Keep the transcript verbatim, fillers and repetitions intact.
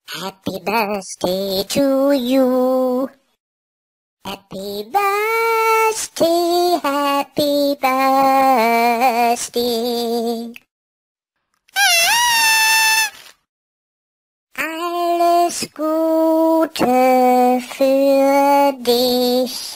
Happy birthday to you. Happy birthday, happy birthday. Alles Gute für dich.